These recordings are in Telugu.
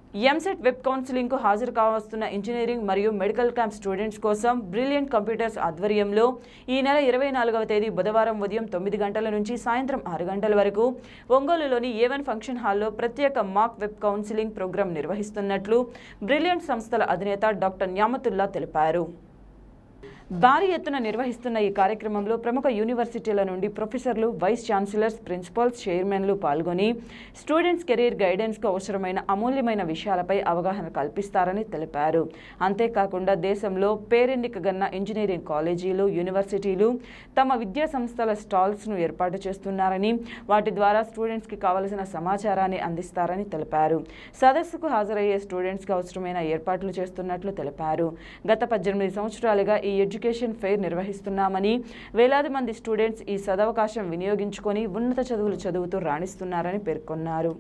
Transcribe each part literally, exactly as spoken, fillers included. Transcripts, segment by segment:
ఎంసెట్ వెబ్ కౌన్సిలింగ్ కు హాజరు కావస్తున్న ఇంజనీరింగ్ మరియు మెడికల్ క్యాంప్ స్టూడెంట్స్ కోసం బ్రిలియంట్ కంప్యూటర్స్ ఆధ్వర్యంలో ఈ నెల ఇరవై నాలుగవ తేదీ బుధవారం ఉదయం తొమ్మిది గంటల నుంచి సాయంత్రం ఆరు గంటల వరకు ఒంగోలులోని ఏ వన్ ఫంక్షన్ హాల్లో ప్రత్యేక మాక్ వెబ్ కౌన్సిలింగ్ ప్రోగ్రాం నిర్వహిస్తున్నట్లు బ్రిలియంట్ సంస్థల అధినేత డాక్టర్ న్యామతుల్లా తెలిపారు. భారీ ఎత్తున నిర్వహిస్తున్న ఈ కార్యక్రమంలో ప్రముఖ యూనివర్సిటీల నుండి ప్రొఫెసర్లు, వైస్ ఛాన్సలర్స్, ప్రిన్సిపల్స్, చైర్మన్లు పాల్గొని స్టూడెంట్స్ కెరీర్ గైడెన్స్కు అవసరమైన అమూల్యమైన విషయాలపై అవగాహన కల్పిస్తారని తెలిపారు. అంతేకాకుండా దేశంలో పేరెన్నికగన్న ఇంజనీరింగ్ కాలేజీలు, యూనివర్సిటీలు తమ విద్యా సంస్థల స్టాల్స్ను ఏర్పాటు చేస్తున్నారని, వాటి ద్వారా స్టూడెంట్స్కి కావలసిన సమాచారాన్ని అందిస్తారని తెలిపారు. సదస్సుకు హాజరయ్యే స్టూడెంట్స్కి అవసరమైన ఏర్పాట్లు చేస్తున్నట్లు తెలిపారు. గత పద్దెనిమిది సంవత్సరాలుగా ఈ ఎడ్యుకేషన్ ఫెయిర్ నిర్వహిస్తున్నామని, వేలాది మంది స్టూడెంట్స్ ఈ సదవకాశం వినియోగించుకొని ఉన్నత చదువులు చదువుతూ రాణిస్తున్నారని పేర్కొన్నారు.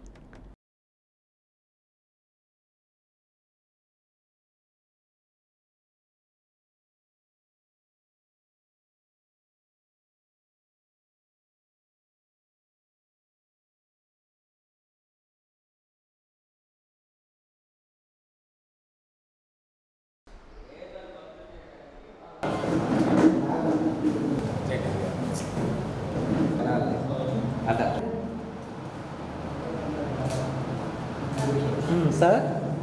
Sir?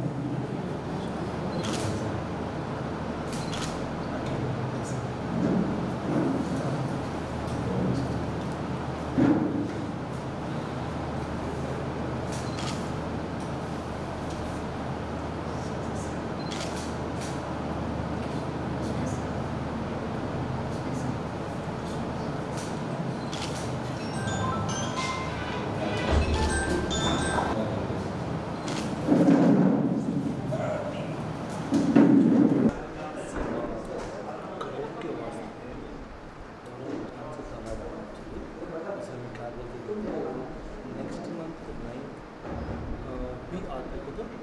नेक्स्ट मंथ नाइन्थ भी आते को तो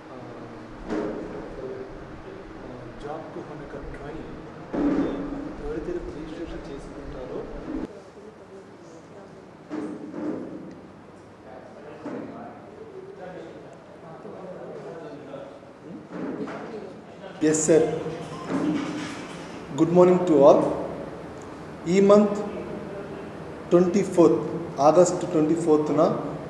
జాబ్ కు మనకు ట్రై ఎవరైతే రిజిస్ట్రేషన్ చేసుకుంటారో yes sir. Good morning to all. ఈ month twenty fourth August twenty ఫోర్త్న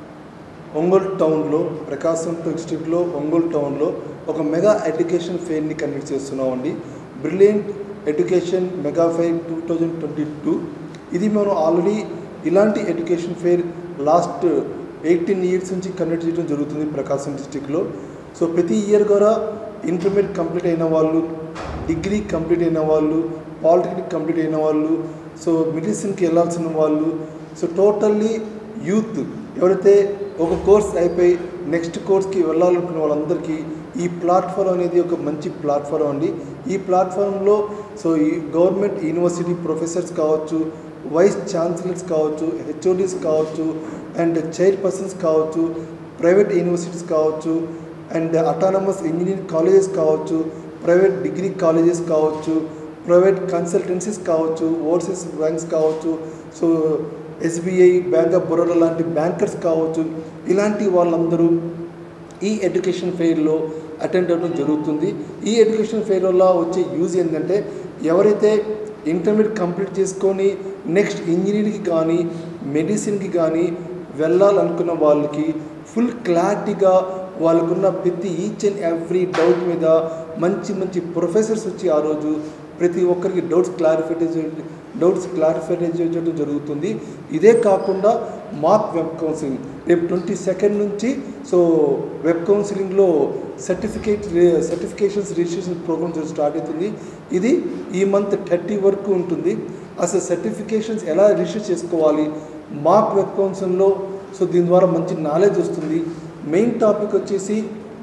ఒంగోలు టౌన్లో, ప్రకాశం డిస్ట్రిక్ట్లో ఒంగోలు టౌన్లో ఒక మెగా ఎడ్యుకేషన్ ఫెయిర్ని కండక్ట్ చేస్తున్నామండి. Brilliant education mega fair two thousand twenty two. ఇది మనం ఆల్రెడీ ఇలాంటి education fair last eighteen years నుంచి కండక్ట్ చేయడం జరుగుతుంది ప్రకాశం డిస్ట్రిక్ట్లో. సో ప్రతి ఇయర్ కూడా ఇంటర్మీడియట్ కంప్లీట్ అయిన వాళ్ళు, డిగ్రీ కంప్లీట్ అయిన వాళ్ళు, పాలిటెక్నిక్ కంప్లీట్ అయిన వాళ్ళు, సో మెడిసిన్కి వెళ్ళాల్సిన వాళ్ళు, సో టోటల్లీ యూత్ ఎవరైతే ఒక కోర్స్ అయిపోయి నెక్స్ట్ కోర్స్కి వెళ్ళాలనుకున్న వాళ్ళందరికీ ఈ ప్లాట్ఫామ్ అనేది ఒక మంచి ప్లాట్ఫామ్ అండి. ఈ ప్లాట్ఫామ్లో సో ఈ గవర్నమెంట్ యూనివర్సిటీ ప్రొఫెసర్స్ కావచ్చు, వైస్ ఛాన్సలర్స్ కావచ్చు, హెచ్ఓడీస్ కావచ్చు, అండ్ చైర్పర్సన్స్ కావచ్చు, ప్రైవేట్ యూనివర్సిటీస్ కావచ్చు, అండ్ అటానమస్ ఇంజనీరింగ్ కాలేజెస్ కావచ్చు, ప్రైవేట్ డిగ్రీ కాలేజెస్ కావచ్చు, ప్రైవేట్ కన్సల్టెన్సీస్ కావచ్చు, ఓవర్సీస్ బ్యాంక్స్ కావచ్చు, so SBI, bank of Baroda లాంటి బ్యాంకర్స్ కావచ్చు, ఇలాంటి వాళ్ళందరూ ఈ ఎడ్యుకేషన్ ఫెయిర్లో అటెండ్ అవ్వడం జరుగుతుంది. ఈ ఎడ్యుకేషన్ ఫెయిర్ వల్ల వచ్చే యూజ్ ఏంటంటే, ఎవరైతే ఇంటర్మీడియట్ కంప్లీట్ చేసుకొని నెక్స్ట్ ఇంజనీరింగ్కి కానీ మెడిసిన్కి కానీ వెళ్ళాలనుకున్న వాళ్ళకి ఫుల్ క్లారిటీగా వాళ్ళకున్న ప్రతి ఈచ్ అండ్ ఎవ్రీ డౌట్ మీద మంచి మంచి ప్రొఫెసర్స్ వచ్చి ఆ రోజు ప్రతి ఒక్కరికి డౌట్స్ క్లారిఫై డౌట్స్ క్లారిఫై చేయడం జరుగుతుంది. ఇదే కాకుండా మాక్ వెబ్ కౌన్సిలింగ్ రేపు ట్వంటీ సెకండ్ నుంచి సో వెబ్ కౌన్సిలింగ్లో certificate certifications registration program start అవుతుంది. ఇది ఈ మంత్ థర్టీ వరకు ఉంటుంది. అసలు సర్టిఫికేషన్స్ ఎలా రిజిస్టర్ చేసుకోవాలి మాక్ వెబ్ కౌన్సిలింగ్లో, సో దీని ద్వారా మంచి నాలెడ్జ్ వస్తుంది. మెయిన్ టాపిక్ వచ్చేసి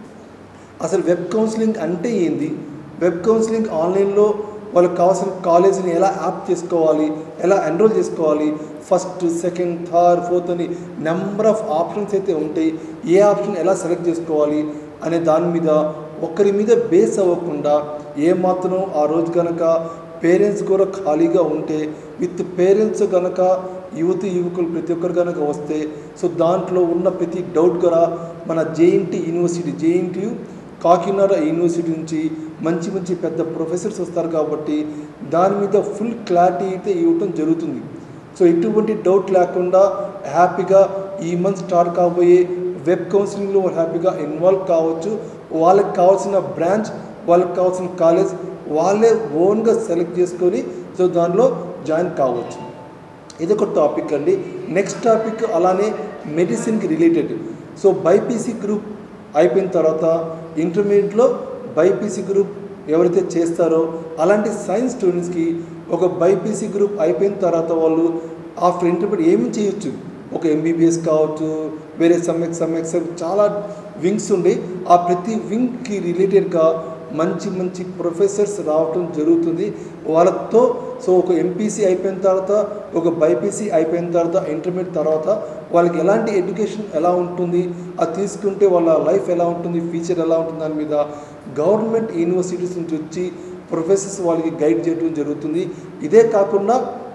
అసలు వెబ్ కౌన్సిలింగ్ అంటే ఏంది, వెబ్ కౌన్సిలింగ్ ఆన్లైన్లో వాళ్ళకి కావాల్సిన కాలేజీని ఎలా యాప్ చేసుకోవాలి, ఎలా ఎన్రోల్ చేసుకోవాలి, ఫస్ట్, సెకండ్, థర్డ్, ఫోర్త్ అని నెంబర్ ఆఫ్ ఆప్షన్స్ అయితే ఉంటాయి. ఏ ఆప్షన్ ఎలా సెలెక్ట్ చేసుకోవాలి అనే దాని మీద ఒకరి మీద బేస్ అవ్వకుండా ఏమాత్రం ఆ రోజు కనుక పేరెంట్స్ కూడా ఖాళీగా ఉంటే విత్ పేరెంట్స్ కనుక యువతి యువకులు ప్రతి ఒక్కరు కనుక వస్తే సో దాంట్లో ఉన్న ప్రతి డౌట్ కూడా మన JNT university JNT Kakinada university నుంచి మంచి మంచి పెద్ద ప్రొఫెసర్స్ వస్తారు కాబట్టి దాని మీద ఫుల్ క్లారిటీ అయితే ఇవ్వటం జరుగుతుంది. సో ఎటువంటి డౌట్ లేకుండా హ్యాపీగా ఈ మంత్ స్టార్ట్ కాబోయే వెబ్ కౌన్సిలింగ్లో హ్యాపీగా ఇన్వాల్వ్ కావచ్చు. వాళ్ళకి కావాల్సిన బ్రాంచ్, వాళ్ళకి కావాల్సిన కాలేజ్ వాళ్ళే ఓన్గా సెలెక్ట్ చేసుకొని సో దానిలో జాయిన్ కావచ్చు. ఇదొక టాపిక్ అండి. నెక్స్ట్ టాపిక్ అలానే మెడిసిన్కి రిలేటెడ్. సో బైపీసీ గ్రూప్ అయిపోయిన తర్వాత ఇంటర్మీడియట్లో బైపీసీ గ్రూప్ ఎవరైతే చేస్తారో అలాంటి సైన్స్ స్టూడెంట్స్కి ఒక బైపీసీ గ్రూప్ అయిపోయిన తర్వాత వాళ్ళు ఆఫ్టర్ ఇంటర్మీడియట్ ఏమి చేయొచ్చు. ఒక ఎంబీబీఎస్ కావచ్చు, వేరే సమ్యక్ సమ్యక్ చాలా వింగ్స్ ఉండి ఆ ప్రతి వింగ్కి రిలేటెడ్గా మంచి మంచి ప్రొఫెసర్స్ రావటం జరుగుతుంది వాళ్ళతో. సో ఒక ఎంపీసీ అయిపోయిన తర్వాత ఒక బైపీసీ అయిపోయిన తర్వాత ఇంటర్మీడియట్ తర్వాత వాళ్ళకి ఎలాంటి ఎడ్యుకేషన్ ఎలా ఉంటుంది, అది తీసుకుంటే వాళ్ళ లైఫ్ ఎలా ఉంటుంది, ఫ్యూచర్ ఎలా ఉంటుంది దాని మీద గవర్నమెంట్ యూనివర్సిటీస్ నుంచి వచ్చి ప్రొఫెసర్స్ వాళ్ళకి గైడ్ చేయడం జరుగుతుంది. ఇదే కాకుండా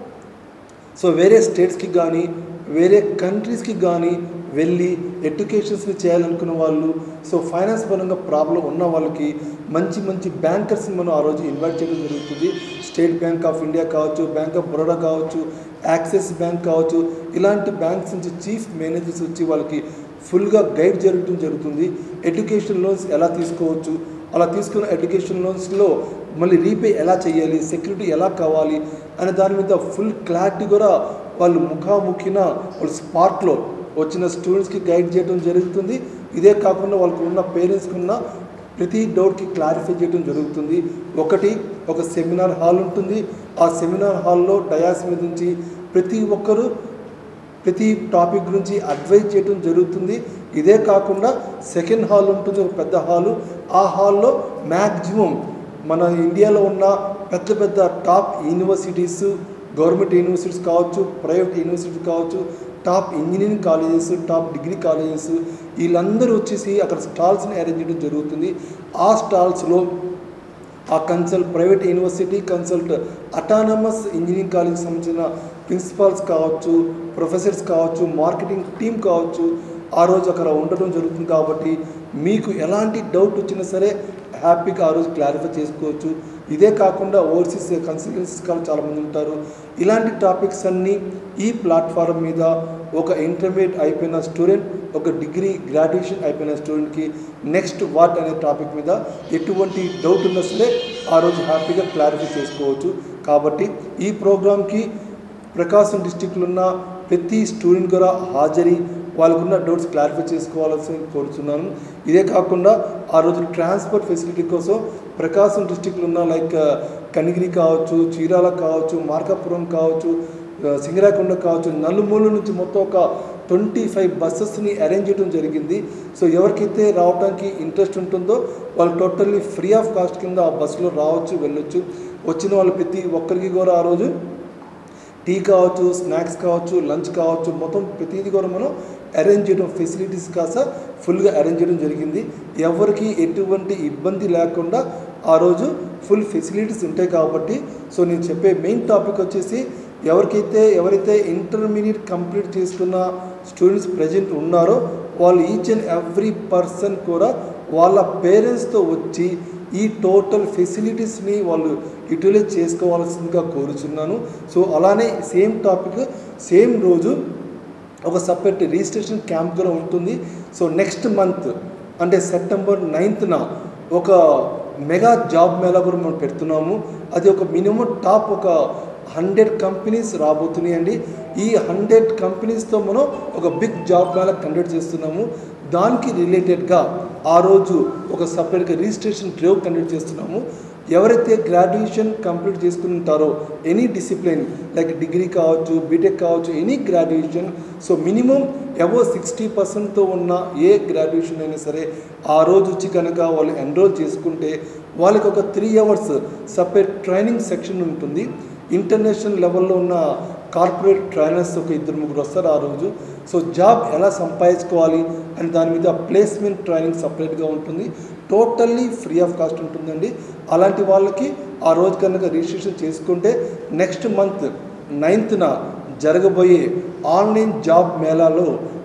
సో వేరే స్టేట్స్కి కానీ వేరే కంట్రీస్కి కానీ వెళ్ళి ఎడ్యుకేషన్స్ని చేయాలనుకున్న వాళ్ళు, సో ఫైనాన్స్ పరంగా ప్రాబ్లం ఉన్న వాళ్ళకి మంచి మంచి బ్యాంకర్స్ని మనం ఆ రోజు ఇన్వైట్ చేయడం జరుగుతుంది. స్టేట్ బ్యాంక్ ఆఫ్ ఇండియా కావచ్చు, బ్యాంక్ ఆఫ్ బరోడా కావచ్చు, యాక్సిస్ బ్యాంక్ కావచ్చు, ఇలాంటి బ్యాంక్స్ నుంచి చీఫ్ మేనేజర్స్ వచ్చి వాళ్ళకి ఫుల్గా గైడ్ జరగడం జరుగుతుంది. ఎడ్యుకేషన్ లోన్స్ ఎలా తీసుకోవచ్చు, అలా తీసుకున్న ఎడ్యుకేషన్ లోన్స్లో మళ్ళీ రీపే ఎలా చేయాలి, సెక్యూరిటీ ఎలా కావాలి అనే దాని మీద ఫుల్ క్లారిటీ కూడా వాళ్ళు ముఖాముఖిన వాళ్ళు స్పాట్లో వచ్చిన స్టూడెంట్స్కి గైడ్ చేయడం జరుగుతుంది. ఇదే కాకుండా వాళ్ళకి ఉన్న పేరెంట్స్కి ఉన్న ప్రతి డౌట్కి క్లారిఫై చేయడం జరుగుతుంది. ఒకటి ఒక సెమినార్ హాల్ ఉంటుంది. ఆ సెమినార్ హాల్లో డయాస్ మీద నుంచి ప్రతి ఒక్కరూ ప్రతి టాపిక్ గురించి అడ్వైజ్ చేయడం జరుగుతుంది. ఇదే కాకుండా సెకండ్ హాల్ ఉంటుంది, ఒక పెద్ద హాలు. ఆ హాల్లో మ్యాక్సిమం మన ఇండియాలో ఉన్న పెద్ద పెద్ద టాప్ యూనివర్సిటీస్, గవర్నమెంట్ యూనివర్సిటీస్ కావచ్చు, ప్రైవేట్ యూనివర్సిటీస్ కావచ్చు, top engineering colleges, top degree colleges వీళ్ళందరూ వచ్చేసి అక్కడ స్టాల్స్ని అరేంజ్ చేయడం జరుగుతుంది. ఆ స్టాల్స్లో ఆ consult private university consult autonomous engineering కాలేజ్కి సంబంధించిన ప్రిన్సిపాల్స్ కావచ్చు, ప్రొఫెసర్స్ కావచ్చు, మార్కెటింగ్ టీమ్ కావచ్చు ఆ రోజు అక్కడ ఉండటం జరుగుతుంది. కాబట్టి మీకు ఎలాంటి డౌట్ వచ్చినా సరే హ్యాపీగా ఆ రోజు క్లారిఫై చేసుకోవచ్చు. ఇదే కాకుండా ఓవర్సీస్ కన్సల్టెన్సీస్ కూడా చాలామంది ఉంటారు. ఇలాంటి టాపిక్స్ అన్నీ ఈ ప్లాట్ఫారం మీద ఒక ఇంటర్మీడియట్ అయిపోయిన స్టూడెంట్, ఒక డిగ్రీ గ్రాడ్యుయేషన్ అయిపోయిన స్టూడెంట్కి నెక్స్ట్ వాట్ అనే టాపిక్ మీద ఎటువంటి డౌట్ ఉన్నా సరే ఆ రోజు హ్యాపీగా క్లారిఫై చేసుకోవచ్చు. కాబట్టి ఈ ప్రోగ్రామ్కి ప్రకాశం డిస్టిక్లో ఉన్న ప్రతి స్టూడెంట్ కూడా హాజరీ వాళ్ళకున్న డౌట్స్ క్లారిఫై చేసుకోవాల్సి కోరుతున్నాను. ఇదే కాకుండా ఆ రోజు ట్రాన్స్పోర్ట్ ఫెసిలిటీ కోసం ప్రకాశం డిస్టిక్లో ఉన్న లైక్ కనిగిరి కావచ్చు, చీరాల కావచ్చు, మార్కాపురం కావచ్చు, సింగరాకొండ కావచ్చు, నలుమూల నుంచి మొత్తం ఒక ట్వంటీ ఫైవ్ బస్సెస్ని అరేంజ్ చేయడం జరిగింది. సో ఎవరికైతే రావడానికి ఇంట్రెస్ట్ ఉంటుందో వాళ్ళు టోటల్లీ ఫ్రీ ఆఫ్ కాస్ట్ కింద ఆ బస్సులో రావచ్చు, వెళ్ళొచ్చు. వచ్చిన వాళ్ళు ప్రతి ఒక్కరికి కూడా ఆ రోజు టీ కావచ్చు, స్నాక్స్ కావచ్చు, లంచ్ కావచ్చు, మొత్తం ప్రతిదీ కూడా మనం అరేంజ్ చేయడం ఫెసిలిటీస్ కాస్త ఫుల్గా అరేంజ్ చేయడం జరిగింది. ఎవరికి ఎటువంటి ఇబ్బంది లేకుండా ఆ రోజు ఫుల్ ఫెసిలిటీస్ ఉంటాయి. కాబట్టి సో నేను చెప్పే మెయిన్ టాపిక్ వచ్చేసి ఎవరికైతే ఎవరైతే ఇంటర్మీడియట్ కంప్లీట్ చేసుకున్న స్టూడెంట్స్ ప్రజెంట్ ఉన్నారో వాళ్ళు ఈచ్ అండ్ ఎవ్రీ పర్సన్ కూడా వాళ్ళ పేరెంట్స్తో వచ్చి ఈ టోటల్ ఫెసిలిటీస్ని వాళ్ళు యూటిలైజ్ చేసుకోవాల్సిందిగా కోరుచున్నాను. సో అలానే సేమ్ టాపిక్ సేమ్ రోజు ఒక సపరేట్ రిజిస్ట్రేషన్ క్యాంప్ కూడా ఉంటుంది. సో నెక్స్ట్ మంత్ అంటే సెప్టెంబర్ నైన్త్న ఒక మెగా జాబ్ మేళా కూడా మనం పెడుతున్నాము. అది ఒక మినిమం టాప్ ఒక హండ్రెడ్ కంపెనీస్ రాబోతున్నాయి అండి. ఈ హండ్రెడ్ కంపెనీస్తో మనం ఒక బిగ్ జాబ్ మేళా కండక్ట్ చేస్తున్నాము. దానికి రిలేటెడ్గా ఆ రోజు ఒక సపరేట్గా రిజిస్ట్రేషన్ డ్రైవ్ కండక్ట్ చేస్తున్నాము. ఎవరైతే గ్రాడ్యుయేషన్ కంప్లీట్ చేసుకుని ఉంటారో ఎనీ డిసిప్లిన్ లైక్ డిగ్రీ కావచ్చు, బీటెక్ కావచ్చు, ఎనీ గ్రాడ్యుయేషన్, సో మినిమం ఎవో సిక్స్టీ పర్సెంట్తో ఉన్న ఏ గ్రాడ్యుయేషన్ అయినా సరే ఆ రోజు వచ్చి కనుక వాళ్ళు ఎన్రోల్ చేసుకుంటే వాళ్ళకి ఒక three hours separate training section ఉంటుంది. ఇంటర్నేషనల్ లెవెల్లో ఉన్న కార్పొరేట్ ట్రైనర్స్ ఒక ఇద్దరు ముగ్గురు వస్తారు ఆ రోజు. సో జాబ్ ఎలా సంపాదించుకోవాలి అని దాని మీద ప్లేస్మెంట్ ట్రైనింగ్ సపరేట్గా ఉంటుంది. టోటల్లీ ఫ్రీ ఆఫ్ కాస్ట్ ఉంటుందండి. అలాంటి వాళ్ళకి ఆ రోజు కనుక రిజిస్ట్రేషన్ చేసుకుంటే నెక్స్ట్ మంత్ నైన్త్న జరగబోయే ఆన్లైన్ జాబ్ మేళాలో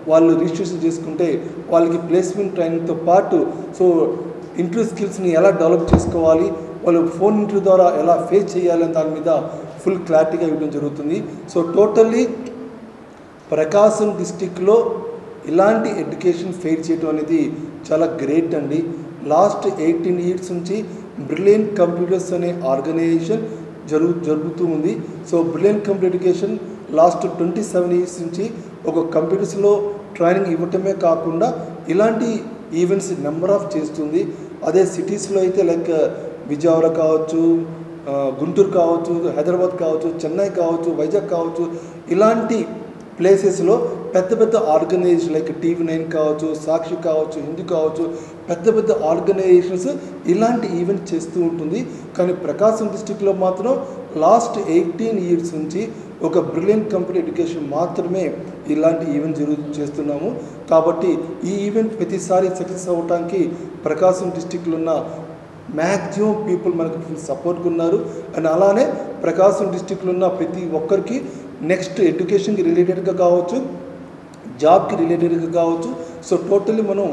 వాళ్ళు రిజిస్ట్రేషన్ చేసుకుంటే వాళ్ళకి ప్లేస్మెంట్ ట్రైనింగ్తో పాటు సో ఇంటర్వ్యూ స్కిల్స్ని ఎలా డెవలప్ చేసుకోవాలి, వాళ్ళు ఫోన్ ఇంటర్వ్యూ ద్వారా ఎలా ఫేస్ చేయాలని దాని మీద ఫుల్ క్లారిటీగా ఇవ్వడం జరుగుతుంది. సో టోటల్లీ ప్రకాశం డిస్టిక్లో ఇలాంటి ఎడ్యుకేషన్ ఫెయిర్ చేయడం అనేది చాలా గ్రేట్ అండి. లాస్ట్ ఎయిటీన్ ఇయర్స్ నుంచి బ్రిలియంట్ కంప్యూటర్స్ అనే ఆర్గనైజేషన్ జరుగు జరుగుతూ ఉంది. So brilliant computer education last twenty seven years నుంచి ఒక కంప్యూటర్స్లో ట్రైనింగ్ ఇవ్వటమే కాకుండా ఇలాంటి ఈవెంట్స్ నెంబర్ ఆఫ్ చేస్తుంది. అదే సిటీస్లో అయితే లైక్ విజయవాడ కావచ్చు, గుంటూరు కావచ్చు, హైదరాబాద్ కావచ్చు, చెన్నై కావచ్చు, వైజాగ్ కావచ్చు, ఇలాంటి ప్లేసెస్లో పెద్ద పెద్ద ఆర్గనైజేషన్ లైక్ టీవీ నైన్ కావచ్చు, సాక్షి కావచ్చు, హిందూ కావచ్చు, పెద్ద పెద్ద ఆర్గనైజేషన్స్ ఇలాంటి ఈవెంట్ చేస్తూ ఉంటుంది. కానీ ప్రకాశం డిస్టిక్లో మాత్రం లాస్ట్ ఎయిటీన్ ఇయర్స్ నుంచి ఒక బ్రిలియంట్ కంప్యూటర్ ఎడ్యుకేషన్ మాత్రమే ఇలాంటి ఈవెంట్ జరుగు చేస్తున్నాము. కాబట్టి ఈ ఈవెంట్ ప్రతిసారి సక్సెస్ అవ్వడానికి ప్రకాశం డిస్టిక్లో ఉన్న మ్యాక్సిమం పీపుల్ మనకు ఫుల్ సపోర్ట్గా ఉన్నారు. అండ్ అలానే ప్రకాశం డిస్టిక్లో ఉన్న ప్రతి ఒక్కరికి నెక్స్ట్ ఎడ్యుకేషన్కి రిలేటెడ్గా కావచ్చు, జాబ్కి రిలేటెడ్గా కావచ్చు, సో టోటల్లీ మనం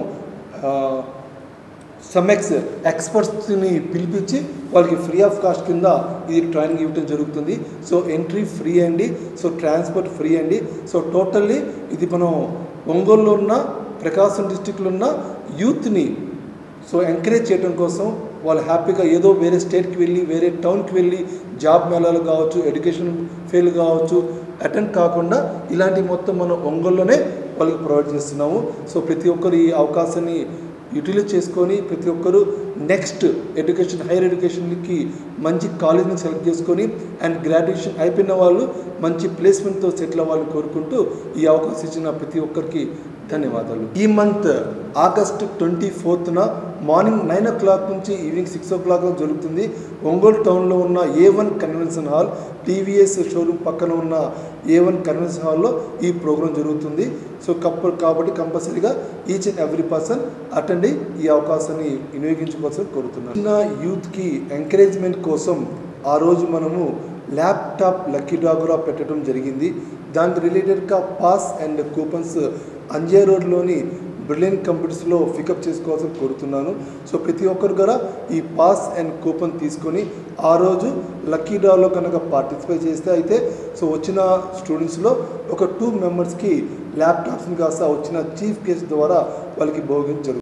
సమ్ఎక్స్ ఎక్స్పర్ట్స్ని పిలిపించి వాళ్ళకి ఫ్రీ ఆఫ్ కాస్ట్ కింద ఇది ట్రైనింగ్ ఇవ్వడం జరుగుతుంది. సో ఎంట్రీ ఫ్రీ అండి, సో ట్రాన్స్పోర్ట్ ఫ్రీ అండి. సో టోటల్లీ ఇది మనం ఒంగోలులో ఉన్న ప్రకాశం డిస్టిక్లో ఉన్న యూత్ని సో ఎంకరేజ్ చేయడం కోసం వాళ్ళు హ్యాపీగా ఏదో వేరే స్టేట్కి వెళ్ళి వేరే టౌన్కి వెళ్ళి జాబ్ మేళాలు కావచ్చు, ఎడ్యుకేషన్ ఫెయిల్ కావచ్చు అటెండ్ కాకుండా ఇలాంటి మొత్తం మనం ఒంగోలులోనే వాళ్ళకి ప్రొవైడ్ చేస్తున్నాము. సో ప్రతి ఒక్కరు ఈ అవకాశాన్ని యూటిలైజ్ చేసుకొని ప్రతి ఒక్కరు నెక్స్ట్ ఎడ్యుకేషన్ హైయర్ ఎడ్యుకేషన్కి మంచి కాలేజ్ని సెలెక్ట్ చేసుకొని అండ్ గ్రాడ్యుయేషన్ అయిపోయిన వాళ్ళు మంచి ప్లేస్మెంట్తో సెటిల్ అవ్వాలని కోరుకుంటూ ఈ అవకాశం ఇచ్చిన ప్రతి ఒక్కరికి ధన్యవాదాలు. ఈ మంత్ ఆగస్టు ట్వంటీ ఫోర్త్న మార్నింగ్ నైన్ ఓ క్లాక్ నుంచి ఈవినింగ్ సిక్స్ ఓ క్లాక్ జరుగుతుంది. ఒంగోలు టౌన్లో ఉన్న A one convention hall, TVS showroom పక్కన ఉన్న ఏ వన్ కన్వెన్షన్ హాల్లో ఈ ప్రోగ్రాం జరుగుతుంది. సో కప్ కాబట్టి కంపల్సరీగా each and every person attend అయ్యి ఈ అవకాశాన్ని వినియోగించుకోవాల్సి కోరుతున్నాను. చిన్న యూత్కి ఎంకరేజ్మెంట్ కోసం ఆ రోజు మనము ల్యాప్టాప్ లక్కీ డ్రా కూడా పెట్టడం జరిగింది. దానికి రిలేటెడ్గా పాస్ అండ్ కూపన్స్ అంజే రోడ్లోని బ్రిలియంట్ కంప్యూటర్స్లో పికప్ చేసుకోవాల్సి కోరుతున్నాను. సో ప్రతి ఒక్కరు కూడా ఈ పాస్ అండ్ కూపన్ తీసుకొని ఆ రోజు లక్కీ డ్రాలో కనుక పార్టిసిపేట్ చేస్తే అయితే సో వచ్చిన స్టూడెంట్స్లో ఒక టూ మెంబర్స్కి ల్యాప్టాప్స్ని కాస్త వచ్చిన చీఫ్ గెస్ట్ ద్వారా వాళ్ళకి భోగించరు.